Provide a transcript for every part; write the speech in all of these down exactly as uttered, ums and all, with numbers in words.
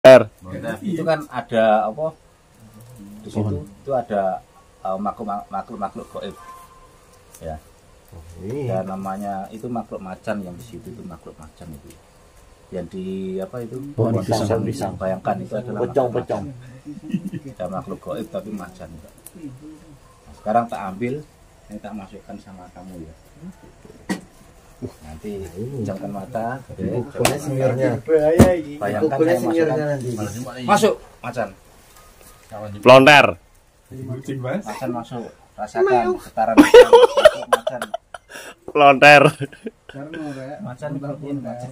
R. Itu kan ada apa? Di situ itu ada uh, makhluk makhluk makhluk gaib. Ya. Dan namanya itu makhluk macan yang di situ itu makhluk macan itu. Yang di apa itu? Oh, pisang, pisang. Bayangkan itu adalah pocong-pocong. Ada makhluk gaib tapi macan. Nah, sekarang tak ambil, ini tak masukkan sama kamu ya. Nanti pejamkan mata, Pokoknya sinyornya. bayangkan saya masukkan nanti. masuk macan, Plonter. macan masuk, rasakan getaran macan, macan, Plonter. macan diperhatiin macan.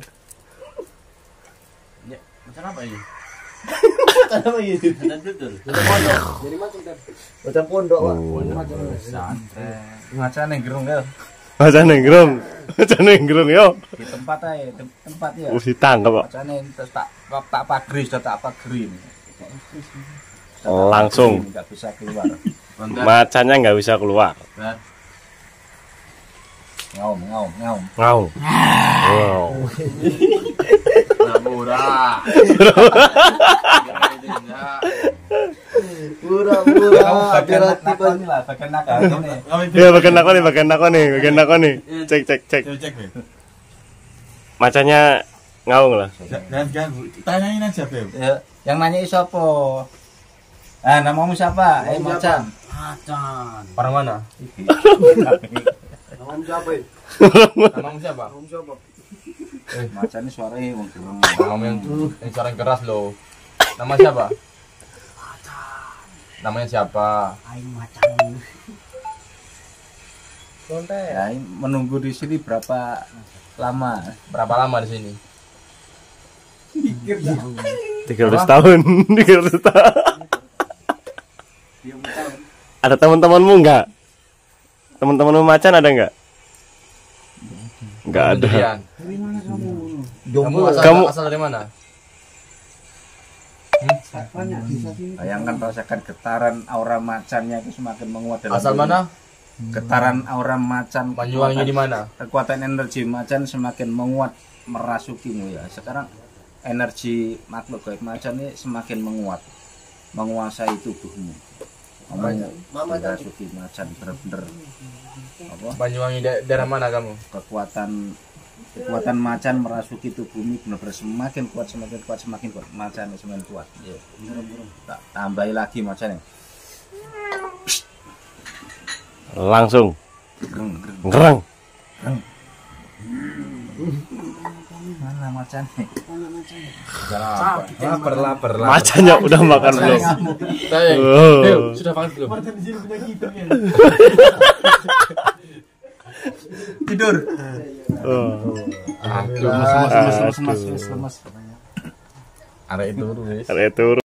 Macam apa ini? Macam apa ini? Macam betul. Jadi macam kan. Macam pondok, Pak. Santai, macan yang gerung ya, Macan nenggrong. Macan nenggrong yo. di tempat aja, tem- tempat ya. Wis ditangkap kok. Macan yang terus tak tak pagri, sudah tak pagri. Langsung. Nggak bisa keluar. Macannya nggak bisa keluar. Ngaum, ngaum, ngaum. Ngau. Wow. Murah. Pura-pura. Kamu bagian Berarti nakal nih lah, bagian nakal ini. Iya, bagian aku nih, bagian aku nih, bagian aku nih. Cek, cek, cek. Cek deh. Macannya ngaung lah. Jangan ganggu. Tanyain aja, Beb. Ya, yang nanya siapa? Ah, namamu siapa? Eh, macan. Macan. Orang mana? Kamu siapa? Namamu siapa? Kamu siapa? Eh, macan ini suaranya wong gerung. Namamu yang yang suara yang keras loh. Nama siapa? Namanya siapa? Ya, ini menunggu di sini berapa lama? Berapa lama di sini? tiga ratus tahun. tiga ratus tahun. Ada teman-temanmu enggak? Teman-temanmu macan ada enggak? Enggak ada. Sendirian. Kamu asal, Kamu- asal dari mana? Bayangkan rasakan getaran aura macannya itu semakin menguat dalam Asal diri. mana? Getaran aura macan, Banyuwangi di mana? kekuatan energi macan semakin menguat merasukimu ya. Sekarang energi makhluk gaib macan ini semakin menguat, menguasai tubuhmu. Kamu merasuki macan bener-bener apa? Banyuwangi da daerah mana kamu? Kekuatan kekuatan macan merasuki tubuhmu benar-benar semakin kuat, semakin kuat, semakin kuat. Macan semakin kuat. Ya. Tak tambahi lagi macan ya. Langsung Greng, greng. ngerang. Mana macan nih? Lapar, lapar, lapar. Macannya udah makan belum? Sayang, Oh. Deo, sudah makan belum? Tidur. Oh. Aduh, Lemas, lemas, lemas, lemas, lemas, lemas. Arek itu, Ada itu